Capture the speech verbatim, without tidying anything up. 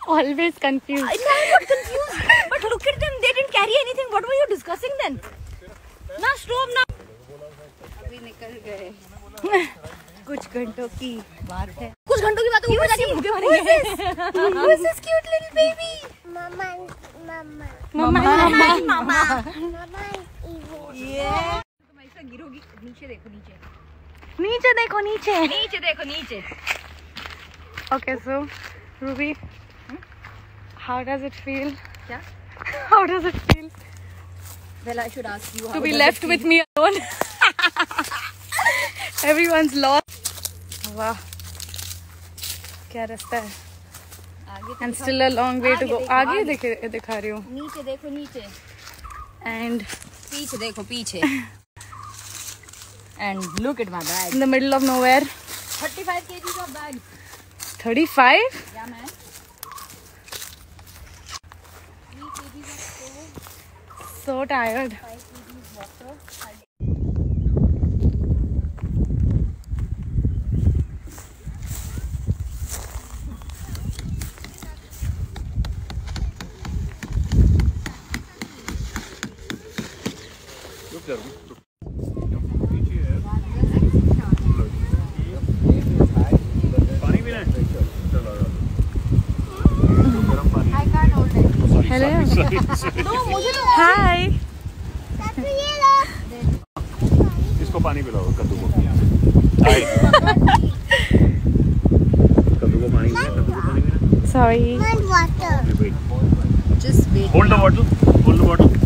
Always confused. I am not confused. But look at them. They didn't carry anything. What were you discussing then? ना stop ना. अभी निकल गए. कुछ घंटों की बात है. कुछ घंटों की बात है. ऊपर जाके भूखे मरेंगे. Who is this cute little baby? Mama, mama. Mama, mama, mama. Mama is evil. Yeah. तो मैं इसमें गिरोगी. नीचे देखो नीचे. नीचे देखो नीचे. नीचे देखो नीचे. Okay, so Ruby, hmm? how does it feel? क्या? How does it feel? Well, I should ask you. To be left with me alone. Everyone's lost. वाह, क्या रास्ता है? आगे And still a long way to go. देखो, आगे आगे। दिख दिखा रही हूँ. नीचे देखो नीचे. And पीछे देखो पीछे. And look at my bag. in the middle of nowhere. thirty-five kgs of bag. thirty-five? Yeah, man. three kgs of stove. So tired. five kgs water. Hello. No, मुझे तो Hi. इसको पानी पिलाओ कद्दू को. हाय. कद्दू को पानी पिला. कद्दू को पानी पिला. Sorry. And water. Wait. just wait. Hold the bottle. Hold the bottle.